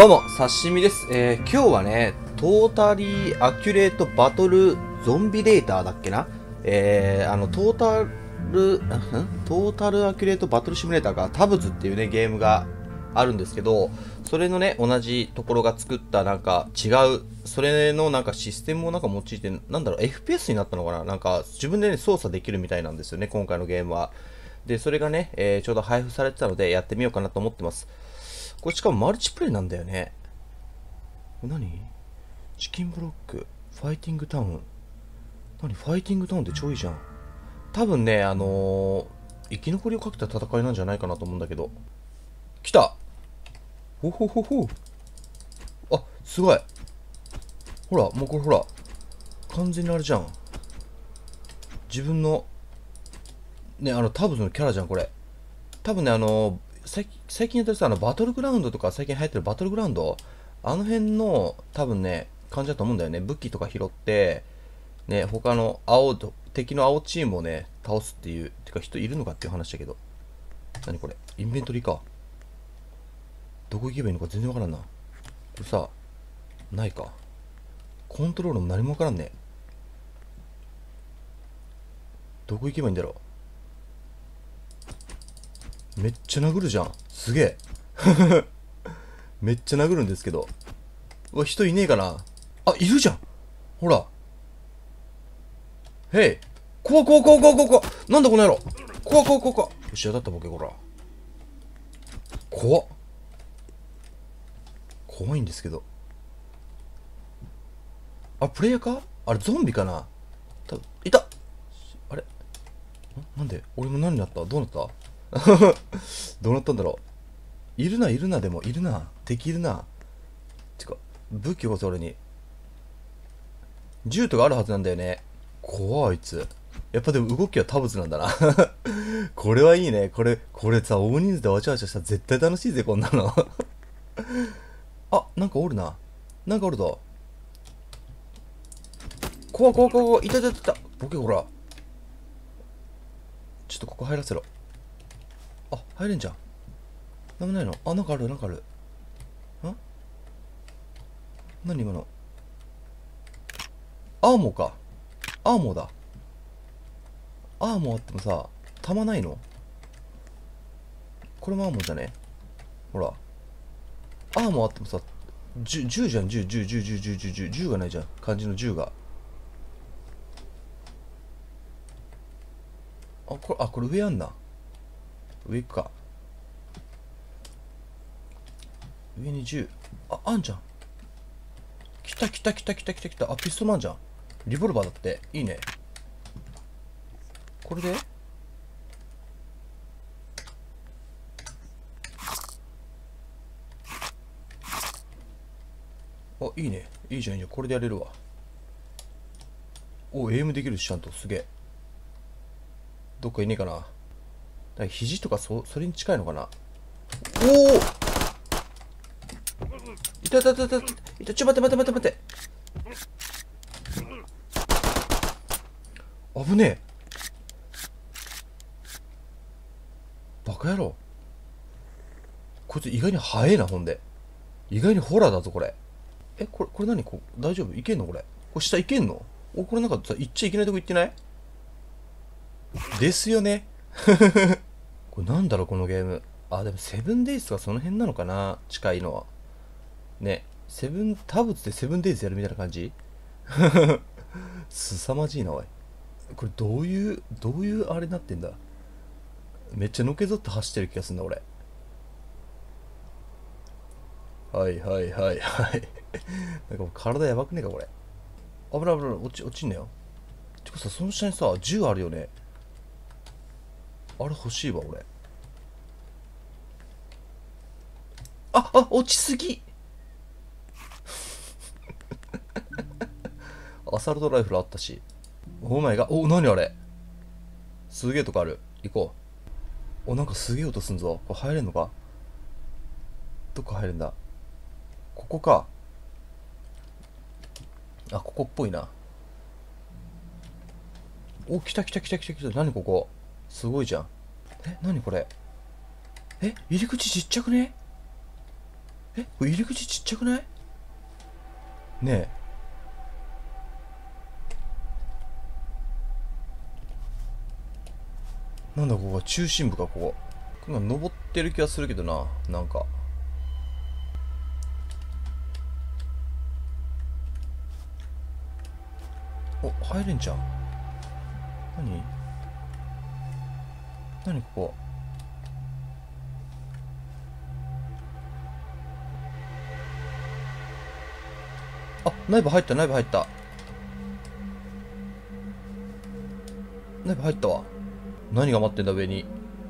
どうも、刺身です。今日はね、トータリーアキュレートバトルゾンビレーターだっけな。トータルアキュレートバトルシミュレーターがタブズっていうね、ゲームがあるんですけど、それのね、同じところが作ったなんか違う、それのなんかシステムをなんか用いて、なんだろう、FPS になったのかな、なんか自分でね、操作できるみたいなんですよね、今回のゲームは。で、それがね、ちょうど配布されてたので、やってみようかなと思ってます。これしかもマルチプレイなんだよね。何？チキンブロック、ファイティングタウン。何？ファイティングタウンって超いいじゃん。多分ね、生き残りをかけた戦いなんじゃないかなと思うんだけど。来た。ほほほほ。あ、すごい。ほら、もうこれほら。完全にあれじゃん。自分の、ね、タブズのキャラじゃん、これ。多分ね、最近やってるさ、バトルグラウンドとか、最近流行ってるバトルグラウンド、あの辺の、多分ね、感じだと思うんだよね。武器とか拾って、ね、他の敵の青チームをね、倒すっていう、てか人いるのかっていう話だけど。何これ？インベントリーか。どこ行けばいいのか全然わからんな。これさ、ないか。コントロールも何もわからんね。どこ行けばいいんだろう。めっちゃ殴るじゃん。すげえ。めっちゃ殴るんですけど。うわ、人いねえかな。あ、いるじゃん。ほら。へい。怖怖怖怖怖怖。なんだこの野郎。怖怖怖怖。よし、当たったボケ、こら。怖っ。怖いんですけど。あ、プレイヤーか？あれ、ゾンビかな？いた。あれ？なんで俺も何になった？どうなったどうなったんだろう。いるな、いるな、でも、いるな。敵いるな。てか、武器をそれに。銃とかあるはずなんだよね。怖い、あいつ。やっぱでも動きはタブツなんだな。これはいいね。これさ、大人数でわちゃわちゃしたら絶対楽しいぜ、こんなの。あ、なんかおるな。なんかおるぞ。怖い怖い怖い怖い。いたいたいたいた。ボケほら。ちょっとここ入らせろ。あ、入れんじゃん。なんもないの？あ、なんかある、なんかある。ん？何今の？アーモーか。アーモーだ。アーモーあってもさ、弾ないの？これもアーモーじゃね？ほら。アーモーあってもさ、銃じゃん、銃がないじゃん。漢字の銃が。これ上あんな。上行くか。上に銃。あんじゃん。来た来た来た来た来た来た。あ、ピストルあんじゃん。リボルバーだって。いいね。これでいいね。いいじゃん、いいじゃん。これでやれるわ。エイムできるし、ちゃんと。すげえ。どっかいねえかな。肘とかそれに近いのかな。おおいたいたいたいたいた。待って待って待って待って。危ねえ。バカ野郎。こいつ意外に早えな、ほんで。意外にホラーだぞ、これ。これ何？大丈夫？いけんのこれ。これ下いけんの？これなんかさ、行っちゃいけないとこ行ってない？ですよね。これなんだろう、このゲーム。あ、でもセブンデイズとかその辺なのかな、近いのは。ね。タブツでセブンデイズやるみたいな感じ。凄まじいな、おい。これどういうあれになってんだ。めっちゃのけぞって走ってる気がするんだ、俺。はいはいはいはい。なんかもう体やばくねえか、これ。危ない危ない、落ちんなよ。てかさ、その下にさ、銃あるよね。あれ欲しいわ、俺。落ちすぎ。アサルトライフルあったし。お前が、何あれ。すげえとこある。行こう。なんかすげえ音すんぞ。これ入れんのか？どっか入れんだ。ここか。ここっぽいな。来た来た来た来た来た。何ここ？すごいじゃん。何これ？入り口ちっちゃくね？ え、これ入り口ちっちゃくない？ねえ。なんだここは中心部か、ここ。こんなん登ってる気がするけどな、なんか。お、入れんじゃん。何ここ。あ、内部入った、内部入った。内部入ったわ。何が待ってんだ、上に。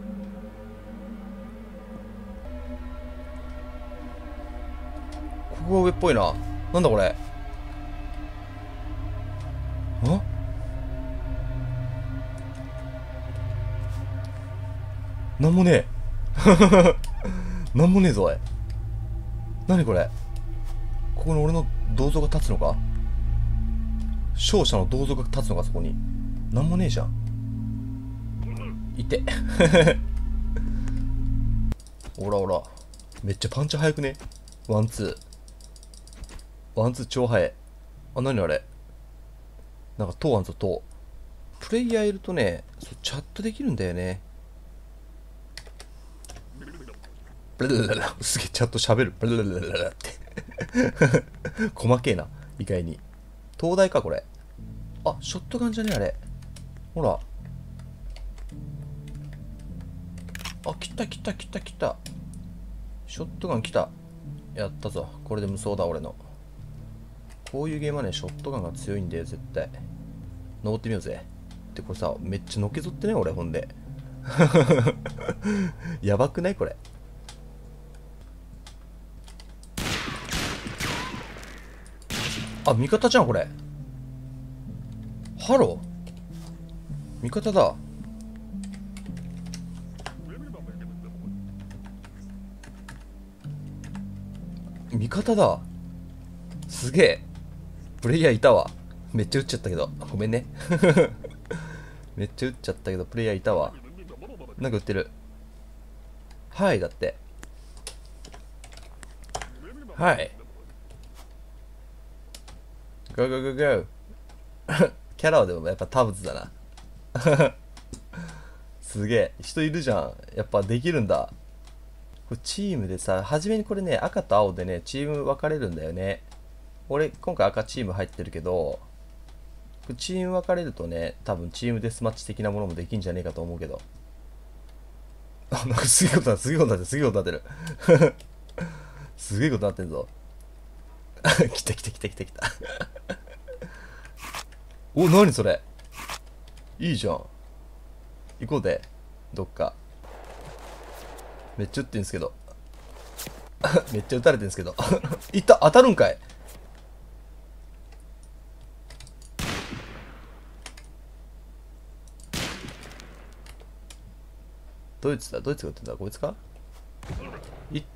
ここが上っぽいな。なんだこれ。あ、なんもねえ。なんもねえぞ、おい。何これ。ここに俺の銅像が立つのか？勝者の銅像が立つのか、そこに。なんもねえじゃん。いて。おらおら。めっちゃパンチ早くね？ワンツー。ワンツー超早い。あ、何あれ。なんか塔あんぞ、塔。プレイヤーいるとね、チャットできるんだよね。ブルルルルすげえチャット喋る。ブルルルルルって細けえな、意外に。東大か、これ。あ、ショットガンじゃねえ、あれ。ほら。あ、来た来た来た来た。ショットガン来た。やったぞ。これで無双だ、俺の。こういうゲームはね、ショットガンが強いんだよ、絶対。登ってみようぜ。で、これさ、めっちゃのけぞってね、俺、ほんで。やばくないこれ。あ、味方じゃん、これ。ハロー味方だ。味方だ。すげえ。プレイヤーいたわ。めっちゃ撃っちゃったけど。ごめんね。めっちゃ撃っちゃったけど、プレイヤーいたわ。なんか撃ってる。はい、だって。はい。ゴーゴーゴーゴー。キャラはでもやっぱタブズだな。すげえ。人いるじゃん。やっぱできるんだ。これチームでさ、初めにこれね、赤と青でね、チーム分かれるんだよね。俺、今回赤チーム入ってるけど、チーム分かれるとね、多分チームデスマッチ的なものもできんじゃねえかと思うけど。あ、なんかすげえことなってる、すげえことなってる、すげえことなってる。すげえことなってんぞ。来た来た来た来た来た。お、なにそれ。いいじゃん。行こうで。どっか。めっちゃ撃ってんすけど。めっちゃ撃たれてんすけど。いった、当たるんかい。ドイツだ、ドイツが撃ってんだ、こいつか。いった。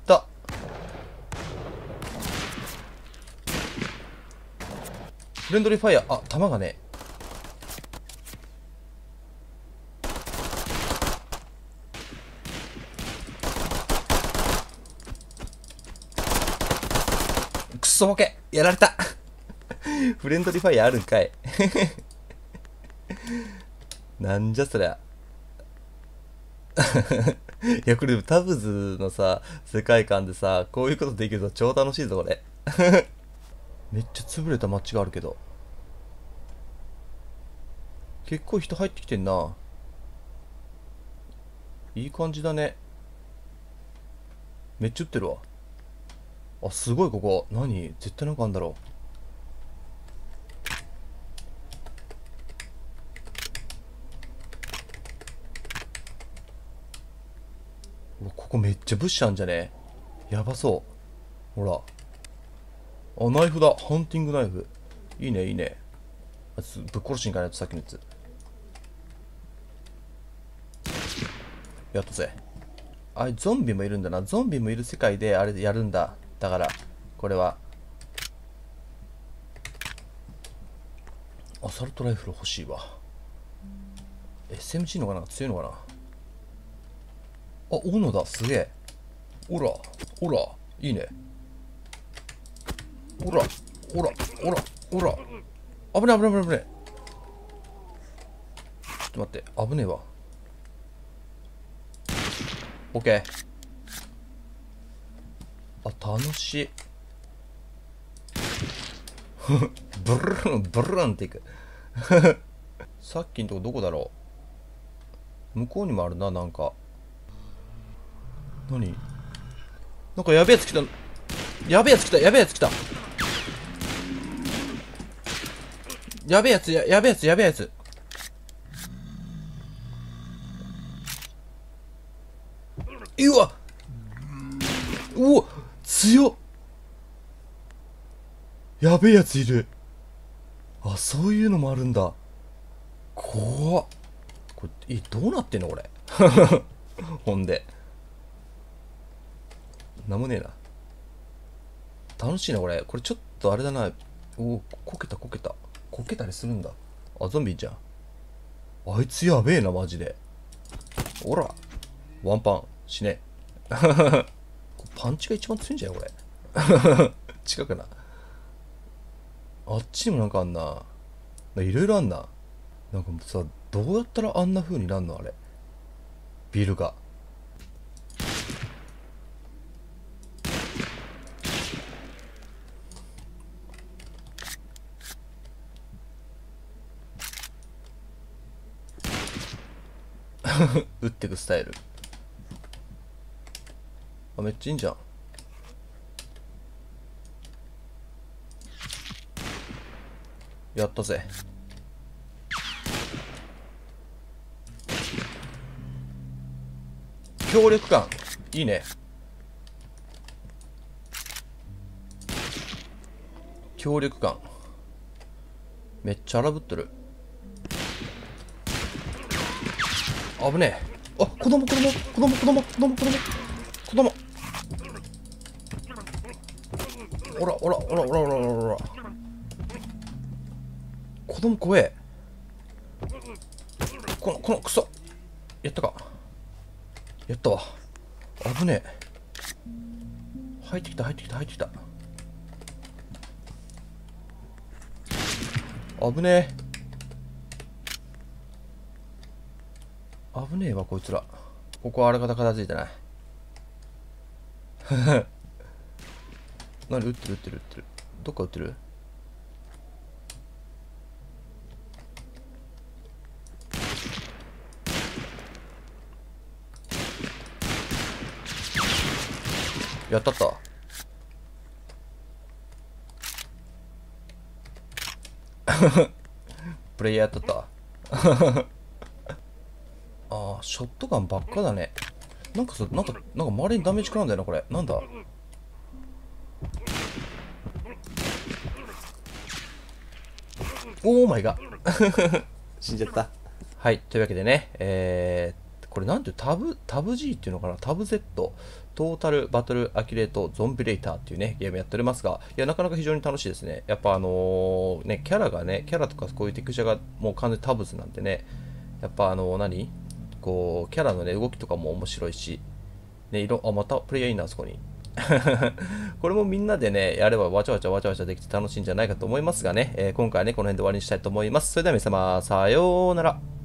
フレンドリーファイヤー。あ、弾がね。くそボケやられた。フレンドリーファイヤーあるんかい。なんじゃそりゃ。いや、これタブズのさ、世界観でさ、こういうことできると超楽しいぞ、これ。めっちゃ潰れた街があるけど。結構人入ってきてんな。いい感じだね。めっちゃ撃ってるわ。あ、すごいここ。何絶対なんかあんだろう。うわ、ここめっちゃ物資あんじゃね？やばそう。ほら。あ、ナイフだ。ハンティングナイフ。いいね、いいね。あいつぶっ殺しに行かないと、さっきのやつ。やったぜ。あれ、ゾンビもいるんだな。ゾンビもいる世界であれやるんだ。だから、これは。アサルトライフル欲しいわ。SMG のかな、強いのかな。あ、斧だ。すげえ。おら、おら。いいね。 ほら、ほら、ほら、ほら。危ない危ない危ない危ない。ちょっと待って、危ねえわ。オッケー。あ、楽しい。ブルーン、ブルーンっていく。さっきのとこどこだろう。向こうにもあるな、なんか。何なんかやべえやつ来た。やべえやつ来た、やべえやつ来た。やべえやつ、やべえやつ、やべえやつ。うわうわ強っ。やべえやついる。あ、そういうのもあるんだ。怖っ。これ、どうなってんのこれ。ほんで。なんもねえな。楽しいな、これ。これちょっとあれだな。お、こけた、こけた。こけたりするんだ。あ、ゾンビじゃん。あいつやべえな、マジで。ほら。ワンパン。死ね。パンチが一番強いんじゃないこれ。近くな。あっちにもなんかあんな。いろいろあんな。なんかさ、どうやったらあんな風になんのあれ。ビルが。打ってくスタイル。あ、めっちゃいいんじゃん。やったぜ。協力感いいね。協力感めっちゃ荒ぶってる。危ねえ。あ、子供子供子供子供子供子供子供。おらおらおらおらおらおらおら。子供怖え。このクソ。やったか。やったわ。危ねえ。入ってきた入ってきた入ってきた。危ねえ。危ねえわこいつら。ここあらかた片付いてない。何撃ってる撃ってる撃ってる。どっか撃ってる。やったった。プレイヤーやったった。ああ、ショットガンばっかだね。なんか周りにダメージ食らうんだよな、これ。なんだ。オーマイガー。死んじゃった。はい、というわけでね、これなんていうタブ G っていうのかな、タブ Z、トータルバトルアキュレートゾンビレーターっていうね、ゲームやっておりますが、いや、なかなか非常に楽しいですね。やっぱね、キャラとかこういうテクチャがもう完全にタブズなんでね、やっぱこう、キャラのね、動きとかも面白いし、ね、またプレイヤーいいな、あそこに。これもみんなでね、やればわちゃわちゃわちゃわちゃできて楽しいんじゃないかと思いますがね、今回はね、この辺で終わりにしたいと思います。それでは皆様、さようなら。